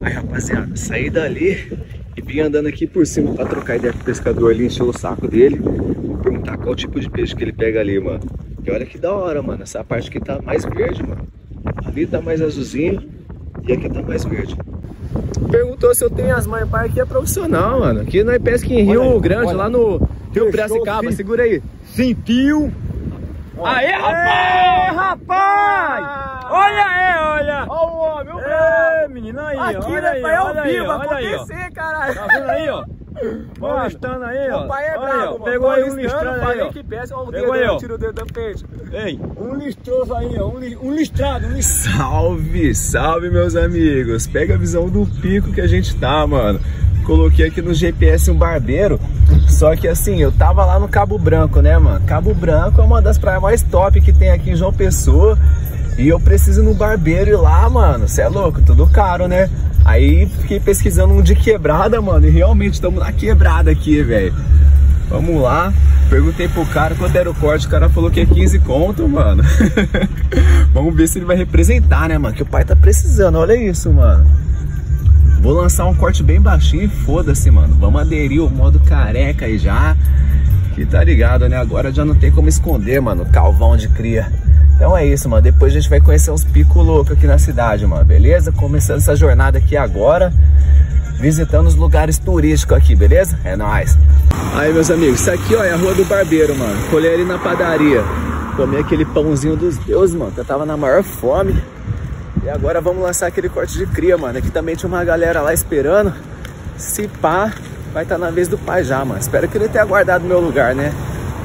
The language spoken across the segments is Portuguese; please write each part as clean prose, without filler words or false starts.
Aí, rapaziada, saí dali e vim andando aqui por cima pra trocar ideia com o pescador ali, encher o saco dele. Vou perguntar qual tipo de peixe que ele pega ali, mano. E olha que da hora, mano. Essa parte aqui tá mais verde, mano. Ali tá mais azulzinho e aqui tá mais verde. Perguntou se eu tenho as manhas, pai, aqui é profissional, mano. Aqui nós pesca em Rio Grande, lá no Rio Piracicaba. Segura aí. Sentiu? Aê, rapaz! Rapaz! Olha aí, olha! Olha o homem, o cara! Menino aí, aqui, olha né, aí, pai? É ao olha aí, vivo, olha aí, ó. acontecer, caralho! Tá vendo aí, ó? Paulistano aí, ó. Meu pai é olha aí, ó. brabo, Pegou aí um paulistano, listrado aí, falei ó. que pesca, ó, o Pegou dedo, aí, ó. tira o dedo da frente. Ei, um listroso aí, ó. Um listrado, Salve, salve, meus amigos! Pega a visão do pico que a gente tá, mano. Coloquei aqui no GPS um barbeiro. Só que assim, eu tava lá no Cabo Branco, né, mano? Cabo Branco é uma das praias mais top que tem aqui em João Pessoa. E eu preciso ir no barbeiro ir lá, mano. Cê é louco, tudo caro, né? Aí fiquei pesquisando um de quebrada, mano. E realmente estamos na quebrada aqui, velho. Vamos lá. Perguntei pro cara quanto era o corte. O cara falou que é 15 conto, mano. Vamos ver se ele vai representar, né, mano? Que o pai tá precisando, olha isso, mano. Vou lançar um corte bem baixinho e foda-se, mano. Vamos aderir o modo careca aí já. Que tá ligado, né? Agora já não tem como esconder, mano. Calvão de cria. Então é isso, mano. Depois a gente vai conhecer uns picos loucos aqui na cidade, mano. Beleza? Começando essa jornada aqui agora. Visitando os lugares turísticos aqui, beleza? É nóis. Aí, meus amigos. Isso aqui, ó, é a Rua do Barbeiro, mano. Colhei ali na padaria. Comi aquele pãozinho dos deuses, mano. Que eu tava na maior fome. E agora vamos lançar aquele corte de cria, mano. Aqui também tinha uma galera lá esperando. Se pá, vai estar na vez do pai já, mano. Espero que ele tenha guardado o meu lugar, né?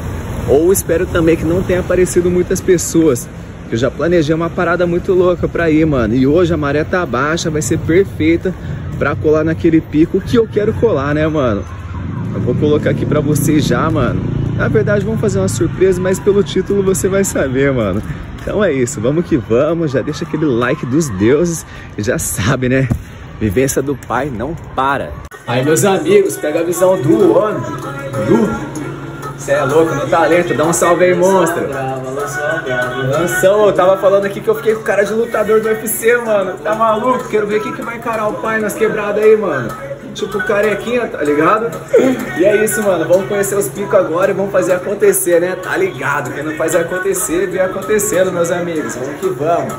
Ou espero também que não tenha aparecido muitas pessoas. Eu já planejei uma parada muito louca pra ir, mano. E hoje a maré tá baixa, vai ser perfeita pra colar naquele pico que eu quero colar, né, mano? Eu vou colocar aqui pra vocês já, mano. Na verdade, vamos fazer uma surpresa, mas pelo título você vai saber, mano. Então é isso, vamos que vamos, já deixa aquele like dos deuses e já sabe, né? Vivência do pai não para. Aí, meus amigos, pega a visão do homem. Você é louco no talento, dá um salve aí, monstro. Lanção, eu tava falando aqui que eu fiquei com cara de lutador do UFC, mano. Tá maluco? Quero ver quem que vai encarar o pai nas quebradas aí, mano. Tipo carequinha, tá ligado? E é isso, mano, vamos conhecer os picos agora e vamos fazer acontecer, né? Tá ligado? Quem não faz acontecer, vê acontecendo, meus amigos. Vamos que vamos.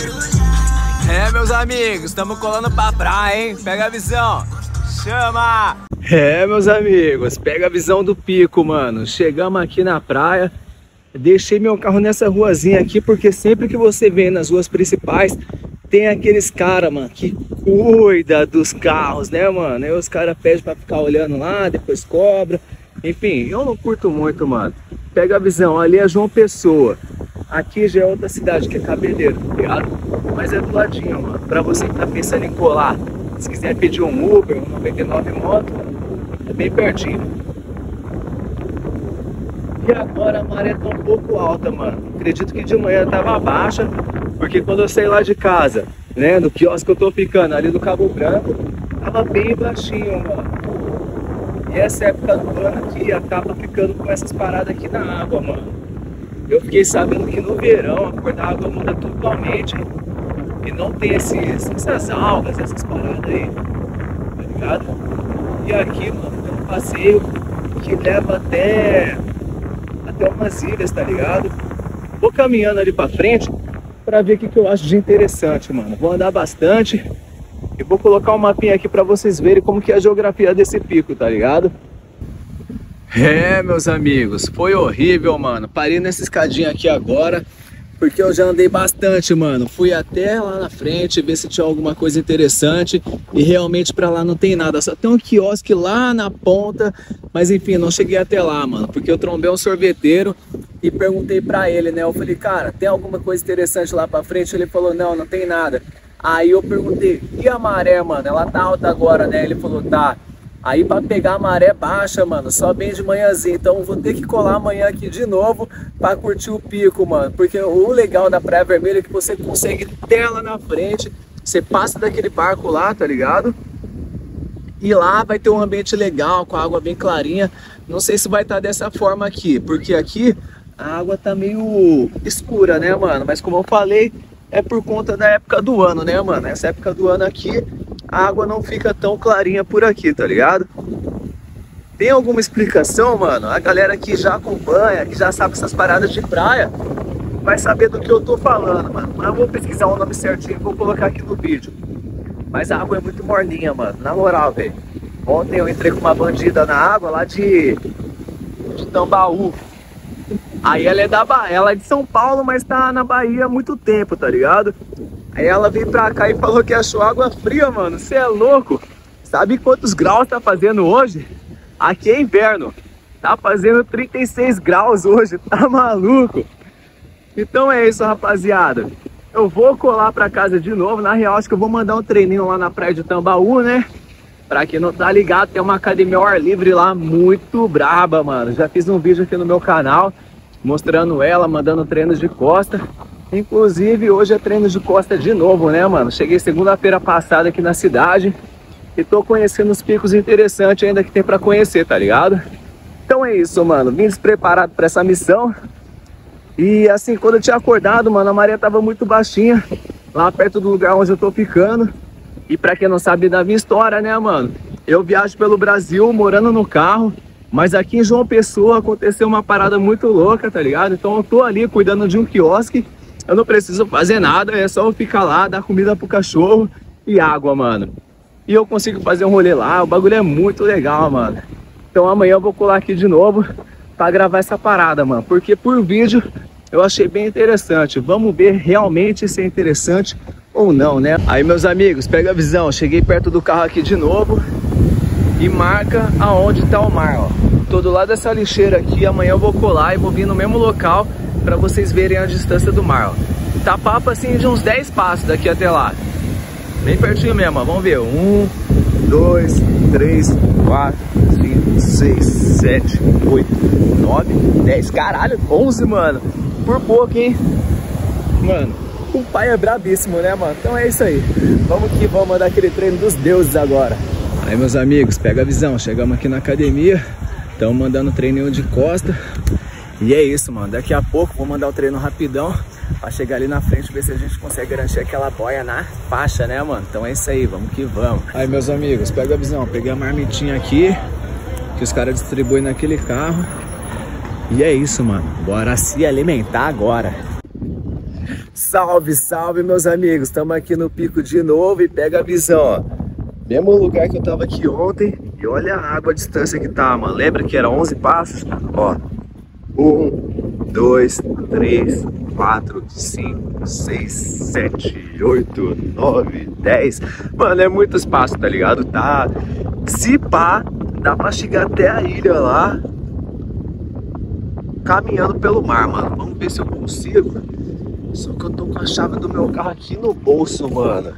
É, meus amigos, estamos colando pra praia, hein? Pega a visão. Chama! É, meus amigos, pega a visão do pico, mano. Chegamos aqui na praia. Deixei meu carro nessa ruazinha aqui, porque sempre que você vem nas ruas principais, tem aqueles caras, mano, que cuida dos carros, né, mano? Aí os caras pedem pra ficar olhando lá, depois cobra. Enfim, eu não curto muito, mano. Pega a visão, ali é João Pessoa. Aqui já é outra cidade, que é Cabeleiro, tá ligado? Mas é do ladinho, mano. Pra você que tá pensando em colar, se quiser pedir um Uber, um 99 moto, é bem pertinho. E agora a maré tá um pouco alta, mano. Acredito que de manhã tava baixa, porque quando eu saí lá de casa, né, no quiosque que eu tô ficando ali do Cabo Branco, tava bem baixinho, mano. E essa época do ano aqui acaba ficando com essas paradas aqui na água, mano. Eu fiquei sabendo que no verão a cor da água muda totalmente e não tem essas algas, essas paradas aí, tá ligado? E aqui, mano, tem um passeio que leva até umas ilhas, tá ligado? Vou caminhando ali pra frente pra ver o que eu acho de interessante, mano. Vou andar bastante e vou colocar um mapinha aqui pra vocês verem como que é a geografia desse pico, tá ligado? É, meus amigos, foi horrível, mano. Parei nessa escadinha aqui agora, porque eu já andei bastante, mano. Fui até lá na frente, ver se tinha alguma coisa interessante. E realmente pra lá não tem nada. Só tem um quiosque lá na ponta. Mas enfim, não cheguei até lá, mano. Porque eu trombei um sorveteiro e perguntei pra ele, né? Eu falei, cara, tem alguma coisa interessante lá pra frente? Ele falou, não, não tem nada. Aí eu perguntei, e a maré, mano? Ela tá alta agora, né? Ele falou, tá. Aí pra pegar a maré baixa, mano, só bem de manhãzinha. Então vou ter que colar amanhã aqui de novo pra curtir o pico, mano. Porque o legal da Praia Vermelha é que você consegue ter lá na frente. Você passa daquele barco lá, tá ligado? E lá vai ter um ambiente legal, com a água bem clarinha. Não sei se vai estar dessa forma aqui, porque aqui a água tá meio escura, né, mano? Mas como eu falei, é por conta da época do ano, né, mano? Essa época do ano aqui a água não fica tão clarinha por aqui, tá ligado? Tem alguma explicação, mano? A galera que já acompanha, que já sabe essas paradas de praia, vai saber do que eu tô falando, mano. Mas eu vou pesquisar o nome certinho e vou colocar aqui no vídeo. Mas a água é muito morninha, mano. Na moral, velho. Ontem eu entrei com uma bandida na água lá de Tambaú. Aí ela é ela é de São Paulo, mas tá na Bahia há muito tempo, tá ligado? Aí ela veio pra cá e falou que achou água fria, mano. Você é louco? Sabe quantos graus tá fazendo hoje? Aqui é inverno. Tá fazendo 36 graus hoje. Tá maluco? Então é isso, rapaziada. Eu vou colar pra casa de novo. Na real, acho que eu vou mandar um treininho lá na praia de Tambaú, né? Pra quem não tá ligado, tem uma academia ao ar livre lá muito braba, mano. Já fiz um vídeo aqui no meu canal mostrando ela, mandando treinos de costa. Inclusive, hoje é treino de costa de novo, né, mano? Cheguei segunda-feira passada aqui na cidade e tô conhecendo os picos interessantes ainda que tem pra conhecer, tá ligado? Então é isso, mano. Vim despreparado pra essa missão. E assim, quando eu tinha acordado, mano, a maré tava muito baixinha, lá perto do lugar onde eu tô ficando. E pra quem não sabe da minha história, né, mano? Eu viajo pelo Brasil morando no carro, mas aqui em João Pessoa aconteceu uma parada muito louca, tá ligado? Então eu tô ali cuidando de um quiosque, eu não preciso fazer nada, é só eu ficar lá, dar comida pro cachorro e água, mano. E eu consigo fazer um rolê lá, o bagulho é muito legal, mano. Então amanhã eu vou colar aqui de novo pra gravar essa parada, mano. Porque por vídeo eu achei bem interessante. Vamos ver realmente se é interessante ou não, né? Aí, meus amigos, pega a visão. Cheguei perto do carro aqui de novo e marca aonde tá o mar, ó. Tô do lado dessa lixeira aqui. Amanhã eu vou colar e vou vir no mesmo local pra vocês verem a distância do mar, ó. Tá papo assim de uns 10 passos daqui até lá. Bem pertinho mesmo, ó. Vamos ver. 1, 2, 3, 4, 5, 6, 7, 8, 9, 10. Caralho, 11, mano. Por pouco, hein? Mano, o pai é brabíssimo, né, mano? Então é isso aí. Vamos que vamos mandar aquele treino dos deuses agora. Aí, meus amigos, pega a visão. Chegamos aqui na academia. Estamos mandando treininho de costa. E é isso, mano. Daqui a pouco vou mandar o treino rapidão pra chegar ali na frente, ver se a gente consegue garantir aquela boia na faixa, né, mano? Então é isso aí, vamos que vamos. Aí, meus amigos, pega a visão. Peguei a marmitinha aqui que os caras distribuem naquele carro. E é isso, mano. Bora se alimentar agora. Salve, salve, meus amigos. Estamos aqui no pico de novo e pega a visão, ó. Mesmo lugar que eu tava aqui ontem. E olha a água, a distância que tá, mano. Lembra que era 11 passos? Ó. 1, 2, 3, 4, 5, 6, 7, 8, 9, 10. Mano, é muito espaço, tá ligado? Tá. Se pá, dá pra chegar até a ilha lá, caminhando pelo mar, mano. Vamos ver se eu consigo. Só que eu tô com a chave do meu carro aqui no bolso, mano.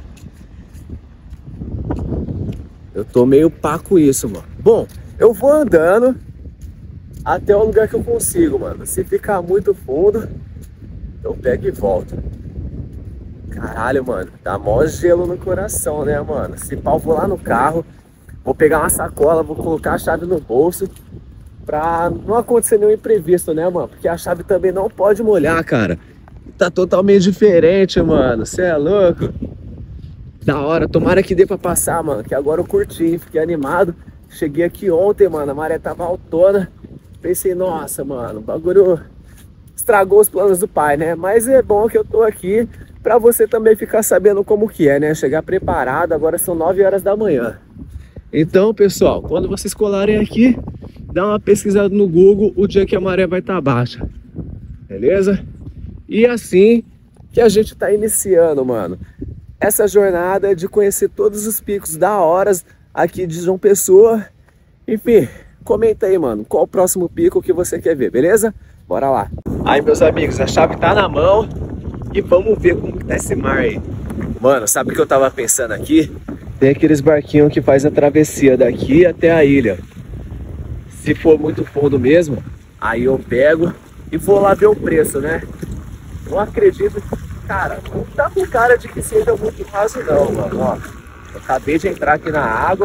Eu tô meio pá com isso, mano. Bom, eu vou andando até o lugar que eu consigo, mano. Se ficar muito fundo, eu pego e volto. Caralho, mano. Dá mó gelo no coração, né, mano? Se pau, vou lá no carro, vou pegar uma sacola, vou colocar a chave no bolso pra não acontecer nenhum imprevisto, né, mano? Porque a chave também não pode molhar, cara. Tá totalmente diferente, mano. Cê é louco? Da hora. Tomara que dê pra passar, mano. Que agora eu curti, fiquei animado. Cheguei aqui ontem, mano. A maré tava altona. Pensei, nossa, mano, o bagulho estragou os planos do pai, né? Mas é bom que eu tô aqui pra você também ficar sabendo como que é, né? Chegar preparado. Agora são 9 horas da manhã. Então, pessoal, quando vocês colarem aqui, dá uma pesquisada no Google o dia que a maré vai estar baixa. Beleza? E assim que a gente tá iniciando, mano, essa jornada de conhecer todos os picos da horas aqui de João Pessoa. Enfim, comenta aí, mano, qual o próximo pico que você quer ver, beleza? Bora lá. Aí, meus amigos, a chave tá na mão e vamos ver como que tá esse mar aí. Mano, sabe o que eu tava pensando aqui? Tem aqueles barquinhos que faz a travessia daqui até a ilha. Se for muito fundo mesmo, aí eu pego e vou lá ver o preço, né? Não acredito, cara, não tá com cara de que seja muito raso não, mano, ó. Eu acabei de entrar aqui na água,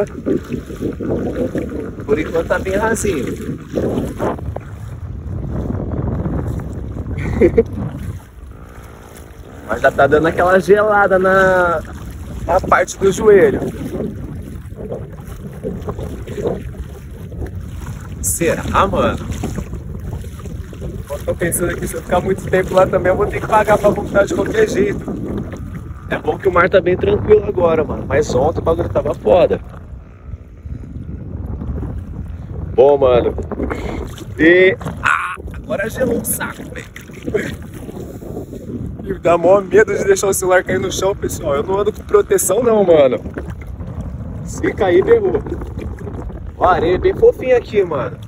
por enquanto tá bem rasinho. Mas já tá dando aquela gelada a parte do joelho. Será, mano? Eu tô pensando aqui, se eu ficar muito tempo lá também, eu vou ter que pagar pra voltar de qualquer jeito. É bom que o mar tá bem tranquilo agora, mano. Mas ontem o bagulho tava foda. Bom, mano. E... agora gelou o saco, velho. Me dá maior medo de deixar o celular cair no chão, pessoal. Eu não ando com proteção não, mano. Se cair, derrubou. Ó, a areia é bem fofinha aqui, mano.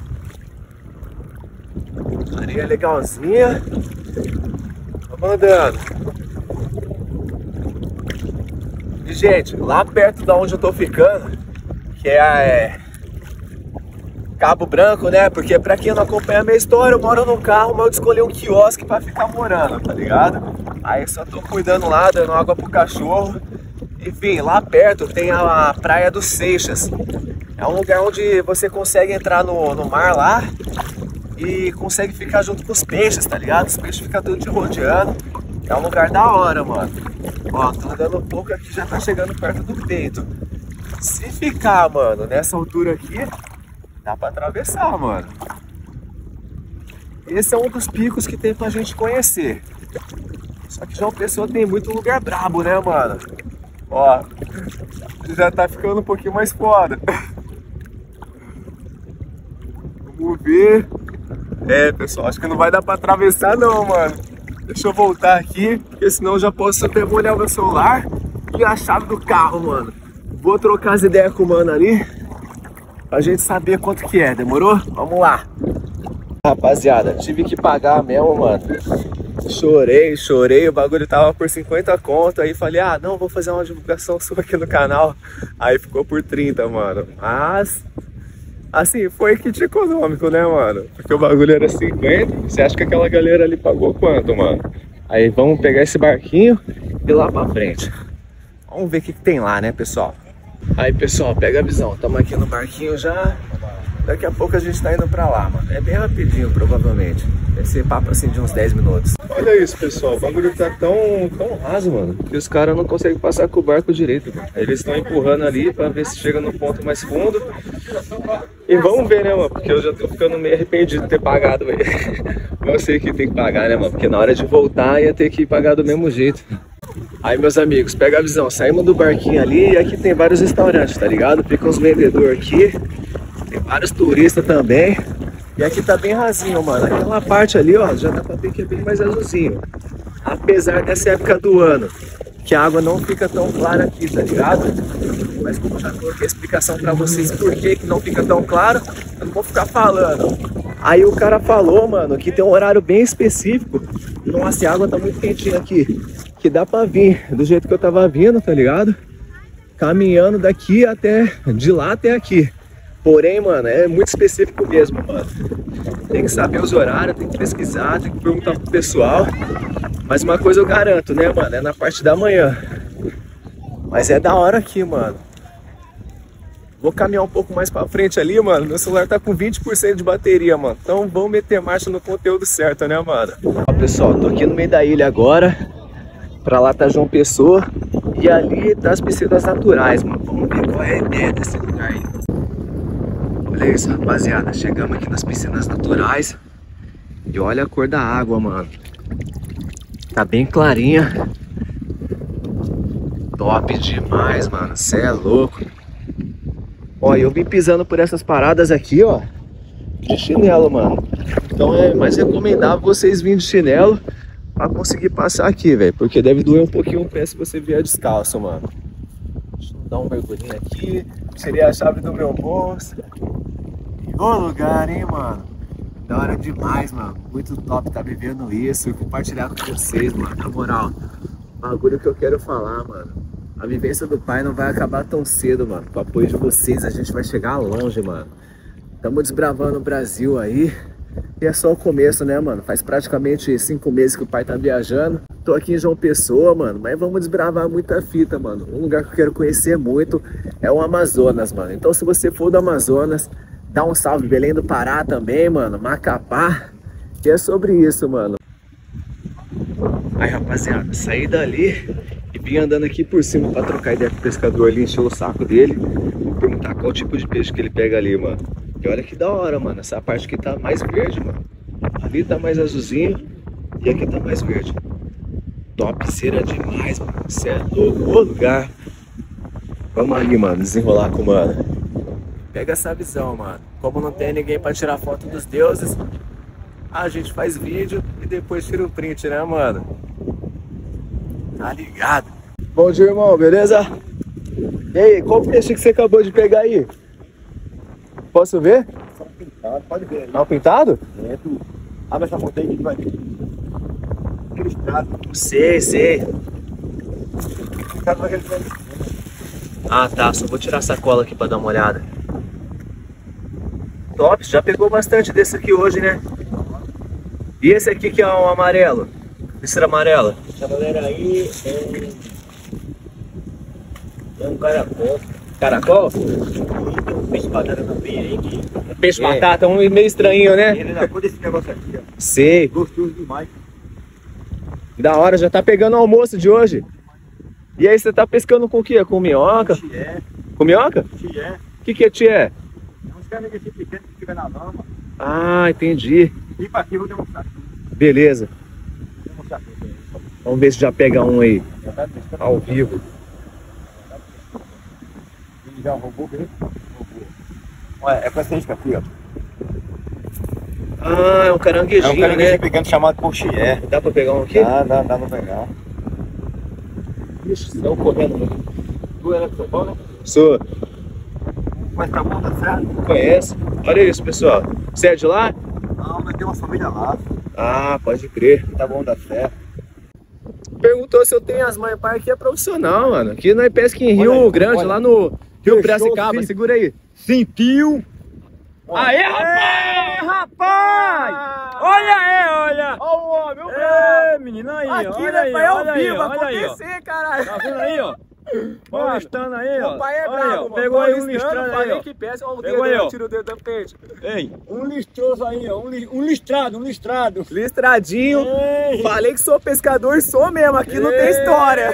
Areia legalzinha. Vamos andando. E, gente, lá perto da onde eu tô ficando, que é Cabo Branco, né? Porque pra quem não acompanha a minha história, eu moro num carro, mas eu escolhi um quiosque pra ficar morando, tá ligado? Aí só tô cuidando lá, dando água pro cachorro. Enfim, lá perto tem a Praia dos Seixas. É um lugar onde você consegue entrar no mar lá e consegue ficar junto com os peixes, tá ligado? Os peixes ficam tudo te rodeando. É um lugar da hora, mano. Ó, tô andando um pouco aqui, já tá chegando perto do peito. Se ficar, mano, nessa altura aqui, dá pra atravessar, mano. Esse é um dos picos que tem pra gente conhecer. Só que João Pessoa tem muito lugar brabo, né, mano? Ó, já tá ficando um pouquinho mais foda. Vamos ver. É, pessoal, acho que não vai dar pra atravessar não, mano. Deixa eu voltar aqui, porque senão eu já posso até molhar o meu celular e a chave do carro, mano. Vou trocar as ideias com o mano ali pra gente saber quanto que é, demorou? Vamos lá. Rapaziada, tive que pagar mesmo, mano. Chorei, o bagulho tava por 50 conto, aí falei, ah, não, vou fazer uma divulgação sua aqui no canal. Aí ficou por 30, mano. Mas, assim, foi kit econômico, né, mano? Porque o bagulho era 50, você acha que aquela galera ali pagou quanto, mano? Aí vamos pegar esse barquinho e ir lá pra frente. Vamos ver o que tem lá, né, pessoal? Aí, pessoal, pega a visão, estamos aqui no barquinho já. Daqui a pouco a gente tá indo pra lá, mano. É bem rapidinho, provavelmente. Deve ser papo assim de uns 10 minutos. Olha isso, pessoal. O bagulho tá tão raso, mano, que os caras não conseguem passar com o barco direito, mano. Eles estão empurrando ali pra ver se chega no ponto mais fundo. E vamos ver, né, mano? Porque eu já tô ficando meio arrependido de ter pagado, velho. Eu sei que tem que pagar, né, mano? Porque na hora de voltar ia ter que pagar do mesmo jeito. Aí, meus amigos, pega a visão. Saímos do barquinho ali e aqui tem vários restaurantes, tá ligado? Fica uns vendedores aqui. Tem vários turistas também. E aqui tá bem rasinho, mano. Aquela parte ali, ó, já dá pra ver que é bem mais azulzinho. Apesar dessa época do ano, que a água não fica tão clara aqui, tá ligado? Mas como eu já coloquei a explicação pra vocês por que não fica tão claro, eu não vou ficar falando. Aí o cara falou, mano, que tem um horário bem específico. Nossa, a água tá muito quentinha aqui. Que dá pra vir do jeito que eu tava vindo, tá ligado? Caminhando daqui até, de lá até aqui. Porém, mano, é muito específico mesmo, mano. Tem que saber os horários, tem que pesquisar, tem que perguntar pro pessoal. Mas uma coisa eu garanto, né, mano? É na parte da manhã. Mas é da hora aqui, mano. Vou caminhar um pouco mais pra frente ali, mano. Meu celular tá com 20% de bateria, mano. Então vamos meter marcha no conteúdo certo, né, mano? Ó, pessoal, tô aqui no meio da ilha agora. Pra lá tá João Pessoa. E ali tá as piscinas naturais, mano. Vamos ver qual é a ideia desse lugar aí. Olha isso, rapaziada, chegamos aqui nas piscinas naturais e olha a cor da água, mano. Tá bem clarinha. Top demais, mano, cê é louco. Ó, eu vim pisando por essas paradas aqui, ó, de chinelo, mano. Então é mais recomendável vocês virem de chinelo pra conseguir passar aqui, velho. Porque deve doer um pouquinho o pé se você vier descalço, mano. Deixa eu dar um mergulhinho aqui. Tirei a chave do meu bolso. Ô lugar, hein, mano? Da hora demais, mano. Muito top tá vivendo isso e compartilhar com vocês, mano. Na moral, bagulho que eu quero falar, mano. A vivência do pai não vai acabar tão cedo, mano. Com o apoio de vocês a gente vai chegar longe, mano. Estamos desbravando o Brasil aí. E é só o começo, né, mano? Faz praticamente 5 meses que o pai tá viajando. Tô aqui em João Pessoa, mano, mas vamos desbravar muita fita, mano. Um lugar que eu quero conhecer muito é o Amazonas, mano. Então se você for do Amazonas, dá um salve Belém do Pará também, mano. Macapá. E é sobre isso, mano. Aí, rapaziada, saí dali e Vim andando aqui por cima pra trocar ideia com o pescador ali, encheu o saco dele. Vou perguntar qual tipo de peixe que ele pega ali, mano. E olha que da hora, mano. Essa parte aqui tá mais verde, mano. Ali tá mais azulzinho e aqui tá mais verde. Topzera demais, mano. Cê é louco, ô lugar. Vamos ali, mano, desenrolar com o mano. Pega essa visão, mano. Como não tem ninguém pra tirar foto dos deuses, a gente faz vídeo e depois tira o print, né, mano? Tá ligado? Bom dia, irmão, beleza? E aí, qual peixe que você acabou de pegar aí? Posso ver? Só pintado, pode ver aí. Tá pintado? É, tu abre essa ponta aí que tu vai ver. Aquele estrado. Sei. Estrado daquele trem. Ah, tá. Só vou tirar a sacola aqui pra dar uma olhada. Top, já pegou bastante desse aqui hoje, né? E esse aqui que é um amarelo? Víscera amarela? Essa galera aí é um caracol. Caracol? Tem um peixe batata também aí que... Peixe batata, um meio estranho, né? Ele da cor desse negócio aqui, ó. Sei. Gostoso demais. Da hora, já tá pegando o almoço de hoje. E aí, você tá pescando com o quê? Com minhoca? Tié. Com minhoca? Tié. O que é tié? É uns caras assim pequenos que ficam na lama. Ah, entendi. E pra aqui eu vou demonstrar. Beleza. Vou mostrar aqui. Vamos ver se já pega um aí, Já tá pescando. ao vivo. Ele já roubou bem. Olha, é com essa isca aqui, ó. Ah, é um caranguejinho, É um caranguejo né? pequeno chamado pochié. Dá pra pegar um aqui? Dá pra pegar. Ixi, estão correndo muito. Tu é de São Paulo, né? Sou, Mas tá bom, tá certo? conhece. Olha isso, pessoal. Você é de lá? Não, mas tem uma família lá. Ah, pode crer. Tá bom, dá certo. Perguntou se eu tenho as mães. Pai, aqui é profissional, mano. Aqui nós pesca em Olha Rio aí, Grande, olha. lá no Rio Fechou, Piracicaba. sim. Segura aí. Sentiu? Aê, rapaz! Rapaz! Olha aí, olha! Olha o homem, o Ei, menino aí, Aqui, olha né, aí, pai, ao olha aí, vivo, olha aí, ó. acontecer, caralho. Tá vendo aí, ó? Paulistano aí, ó. Meu pai é Olha aí, ó. brabo, mano. Pegou aí um Paulistano, listrano aí, falei ó. que pesca, ó, o Pegou dedo, aí, ó. tira o dedo da peixe. Ei, Um listroso aí, ó. Um listrado. Listradinho. Ei. Falei que sou pescador, sou mesmo. Aqui não tem história.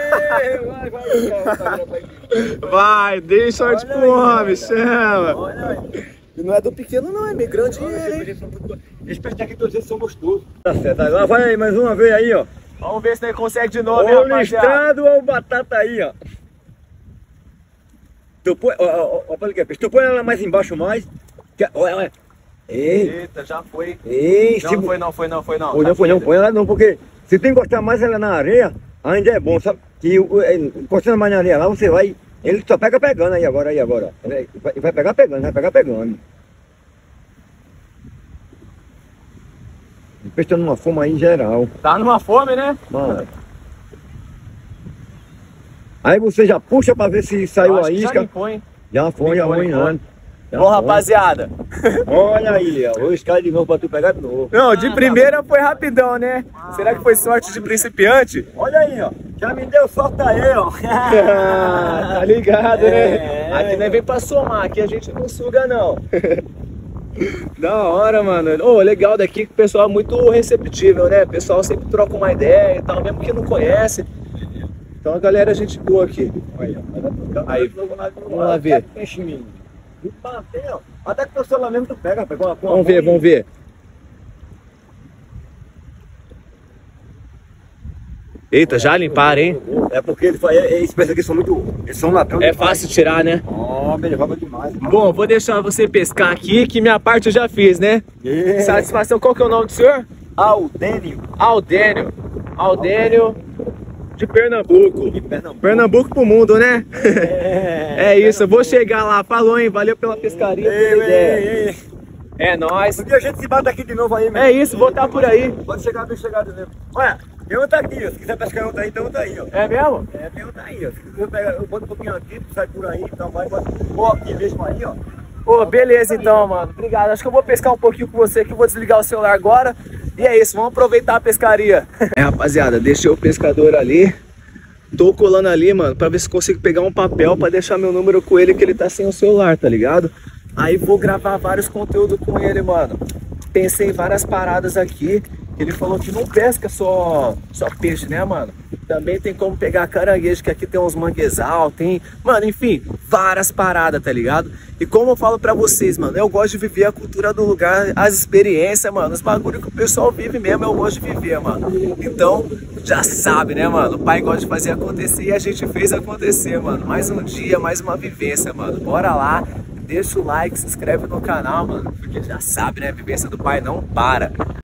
Vai, dê sorte Olha pro aí, homem, chama. Olha aí. E não é do pequeno não, é meio grande ele, hein? Esses peixes daqui todos eles são gostosos. tá certo. Agora vai aí, mais uma vez aí, ó. Vamos ver se nós consegue de novo, hein, Ou rapaziada. listrado ou batata aí, ó. Tu põe, tu põe ela mais embaixo mais. Olha. Ei, Eita, já foi. ei, Não, foi não. põe ela não, porque se tu encostar mais ela na areia, ainda é bom, sabe? Que encostando mais na areia lá, você vai, ele só pega pegando aí agora. Vai pegar pegando. O peixe tá numa fome aí geral, Tá numa fome, né? mano. Aí você já puxa pra ver se saiu Acho a que já isca. limpou, hein? Já foi, já Limpou, foi limpou. indo. Bom, rapaziada. Olha aí, ó. Vou escalar de novo pra tu pegar de novo. Não, de primeira foi rapidão, né? Será que foi sorte de principiante? Olha aí, ó. Já me deu sorte aí, ó. Tá ligado, né? É. Aqui nós vem pra somar, aqui a gente não suga, não. Da hora, mano. Ô, legal daqui que o pessoal é muito receptível, né? O pessoal sempre troca uma ideia e tal, mesmo que não conhece. Então a galera é gente boa aqui. Aí, vamos lá ver. Peixe-minho. Até que teu celular mesmo tu pega, rapaz. Vamos ver. Eita, já limparam, hein? É porque esses peixes aqui são muito. Eles são latão. É fácil tirar, né? Ó, ele rouba demais. Bom, vou deixar você pescar aqui, que minha parte eu já fiz, né? Satisfação, qual que é o nome do senhor? Aldênio. Aldênio de Pernambuco. De Pernambuco. Pernambuco pro mundo, né? É isso, eu vou chegar lá. Falou, hein? Valeu pela pescaria, pela ideia. Ei. É nóis. Um dia a gente se bate aqui de novo aí, meu. É isso, vou estar por aí. Pode chegar bem chegado mesmo. Olha, tem outra aqui, ó. Se quiser pescar outra aí, tem outra aí, ó. É mesmo? É, tem outra aí, ó. Se quiser pegar, eu boto um pouquinho aqui, tu sai por aí, então vai, ou aqui mesmo aí, ó. Ô, beleza então, mano. Obrigado. Acho que eu vou pescar um pouquinho com você aqui. Eu vou desligar o celular agora. E é isso, vamos aproveitar a pescaria. É, rapaziada, deixei o pescador ali. Tô colando ali, mano, pra ver se consigo pegar um papel pra deixar meu número com ele, que ele tá sem o celular, tá ligado? Aí vou gravar vários conteúdos com ele, mano. Pensei em várias paradas aqui Ele falou que não pesca só peixe, né, mano? Também tem como pegar caranguejo, que aqui tem uns manguezal, tem... Mano, enfim, várias paradas, tá ligado? E como eu falo pra vocês, mano, eu gosto de viver a cultura do lugar, as experiências, mano, os bagulho que o pessoal vive mesmo, eu gosto de viver, mano. Então, já sabe, né, mano? O pai gosta de fazer acontecer e a gente fez acontecer, mano. Mais um dia, mais uma vivência, mano. Bora lá, deixa o like, se inscreve no canal, mano, porque já sabe, né? A vivência do pai não para.